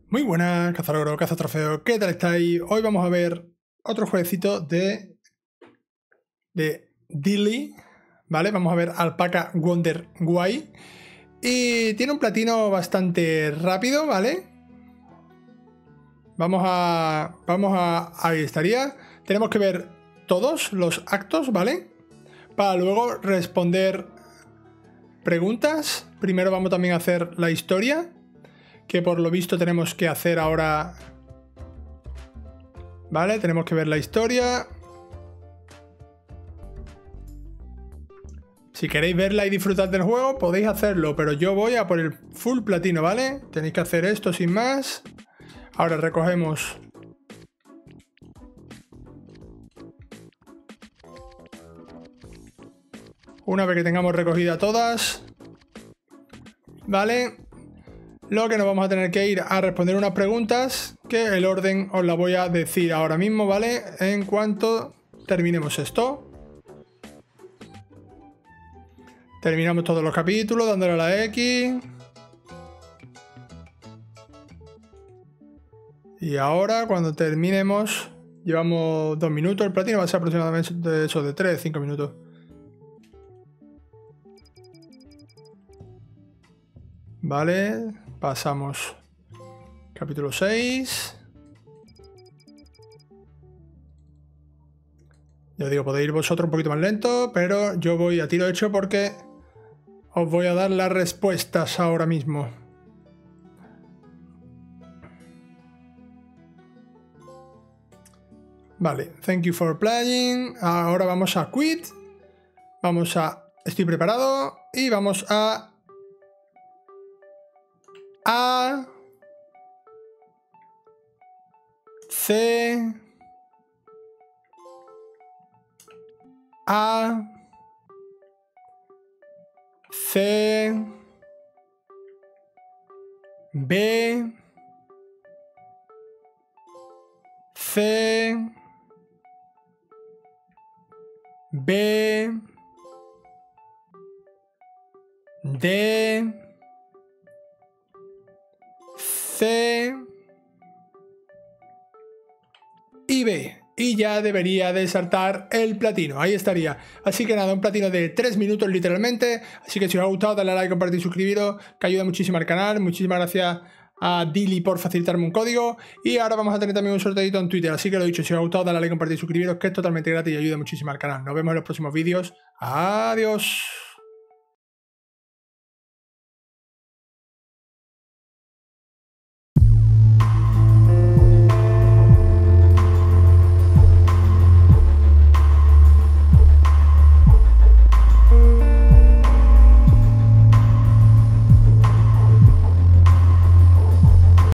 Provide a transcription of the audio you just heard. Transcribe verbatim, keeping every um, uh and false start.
Muy buenas, cazador, cazatrofeo, ¿qué tal estáis? Hoy vamos a ver otro jueguecito de de Dilly, ¿vale? Vamos a ver Alpaca Wonder Guay. Y tiene un platino bastante rápido, ¿vale? Vamos a... Vamos a... Ahí estaría. Tenemos que ver todos los actos, ¿vale? Para luego responder preguntas. Primero vamos también a hacer la historia, que por lo visto tenemos que hacer ahora. Vale, tenemos que ver la historia. Si queréis verla y disfrutar del juego, podéis hacerlo, pero yo voy a por el full platino, ¿vale? Tenéis que hacer esto sin más. Ahora recogemos. Una vez que tengamos recogida todas, ¿vale? Lo que nos vamos a tener que ir a responder unas preguntas, que el orden os la voy a decir ahora mismo, ¿vale? En cuanto terminemos esto. Terminamos todos los capítulos dándole a la X. Y ahora, cuando terminemos, llevamos dos minutos. El platino va a ser aproximadamente de eso, de tres a cinco minutos. Vale, pasamos. Capítulo seis. Ya digo, podéis ir vosotros un poquito más lento, pero yo voy a tiro hecho porque os voy a dar las respuestas ahora mismo. Vale, thank you for playing. Ahora vamos a quit. Vamos a estoy preparado. Y vamos a... A... C... A... C... B... C... B... D... C... y B. Y ya debería de saltar el platino. Ahí estaría. Así que nada, un platino de tres minutos literalmente. Así que si os ha gustado, dale a like, compartir y suscribiros, que ayuda muchísimo al canal. Muchísimas gracias a Dilly por facilitarme un código. Y ahora vamos a tener también un sorteito en Twitter. Así que lo dicho, si os ha gustado, dale a like, compartir y suscribiros, que es totalmente gratis y ayuda muchísimo al canal. Nos vemos en los próximos vídeos. Adiós.